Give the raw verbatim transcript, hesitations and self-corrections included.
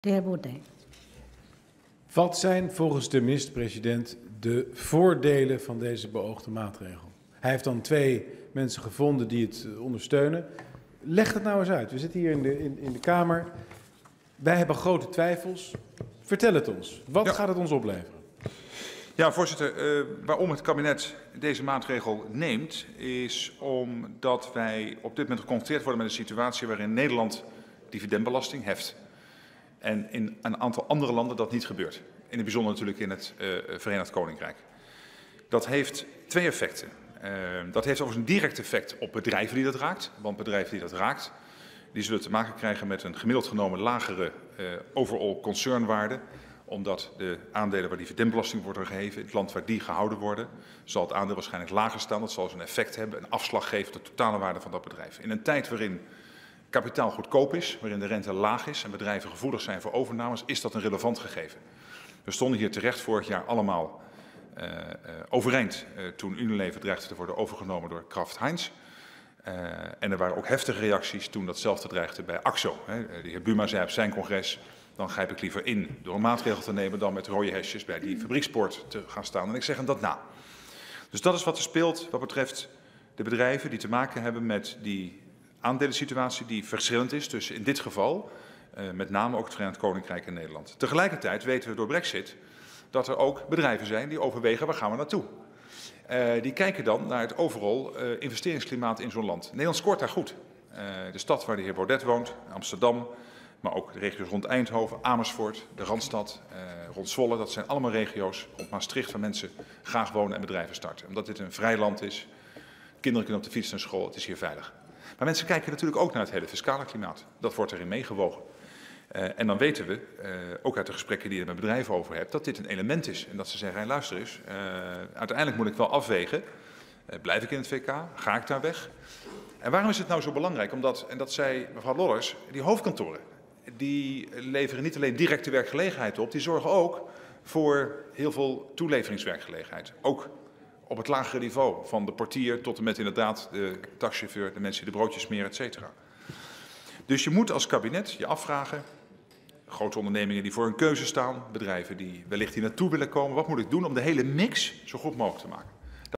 De heer Baudet. Wat zijn volgens de minister-president de voordelen van deze beoogde maatregel? Hij heeft dan twee mensen gevonden die het ondersteunen. Leg het nou eens uit. We zitten hier in de, in, in de Kamer. Wij hebben grote twijfels. Vertel het ons. Wat ja. gaat het ons opleveren? Ja, voorzitter. Uh, waarom het kabinet deze maatregel neemt, is omdat wij op dit moment geconfronteerd worden met een situatie waarin Nederland dividendbelasting heft. En in een aantal andere landen dat niet gebeurt. In het bijzonder natuurlijk in het uh, Verenigd Koninkrijk. Dat heeft twee effecten. Uh, dat heeft overigens een direct effect op bedrijven die dat raakt. Want bedrijven die dat raakt, die zullen te maken krijgen met een gemiddeld genomen lagere uh, overall concernwaarde. Omdat de aandelen waar dividendbelasting wordt geheven, in het land waar die gehouden worden, zal het aandeel waarschijnlijk lager staan. Dat zal dus een effect hebben, een afslag geven op de totale waarde van dat bedrijf. In een tijd waarin kapitaal goedkoop is, waarin de rente laag is en bedrijven gevoelig zijn voor overnames, is dat een relevant gegeven. We stonden hier terecht vorig jaar allemaal uh, uh, overeind uh, toen Unilever dreigde te worden overgenomen door Kraft Heinz. Uh, en er waren ook heftige reacties toen datzelfde dreigde bij Akzo. Hè. De heer Buma zei op zijn congres, dan grijp ik liever in door een maatregel te nemen dan met rode hesjes bij die fabriekspoort te gaan staan. En ik zeg hem dat na. Dus dat is wat er speelt wat betreft de bedrijven die te maken hebben met die aandelensituatie die verschillend is tussen in dit geval uh, met name ook het Verenigd Koninkrijk en Nederland. Tegelijkertijd weten we door Brexit dat er ook bedrijven zijn die overwegen waar gaan we naartoe. Uh, die kijken dan naar het overal uh, investeringsklimaat in zo'n land. Nederland scoort daar goed. Uh, de stad waar de heer Baudet woont, Amsterdam, maar ook de regio's rond Eindhoven, Amersfoort, de Randstad, uh, rond Zwolle. Dat zijn allemaal regio's rond Maastricht waar mensen graag wonen en bedrijven starten. Omdat dit een vrij land is, kinderen kunnen op de fiets naar school, het is hier veilig. Maar mensen kijken natuurlijk ook naar het hele fiscale klimaat. Dat wordt erin meegewogen. Uh, en dan weten we, uh, ook uit de gesprekken die je met bedrijven over hebt, dat dit een element is. En dat ze zeggen, hey, luister eens, uh, uiteindelijk moet ik wel afwegen. Uh, blijf ik in het V K? Ga ik daar weg? En waarom is het nou zo belangrijk? Omdat, en dat zei mevrouw Lollers, die hoofdkantoren, die leveren niet alleen directe werkgelegenheid op, die zorgen ook voor heel veel toeleveringswerkgelegenheid. Ook op het lagere niveau, van de portier tot en met inderdaad de taxichauffeur, de mensen die de broodjes smeren, et cetera. Dus je moet als kabinet je afvragen, grote ondernemingen die voor een keuze staan, bedrijven die wellicht hier naartoe willen komen, wat moet ik doen om de hele mix zo goed mogelijk te maken?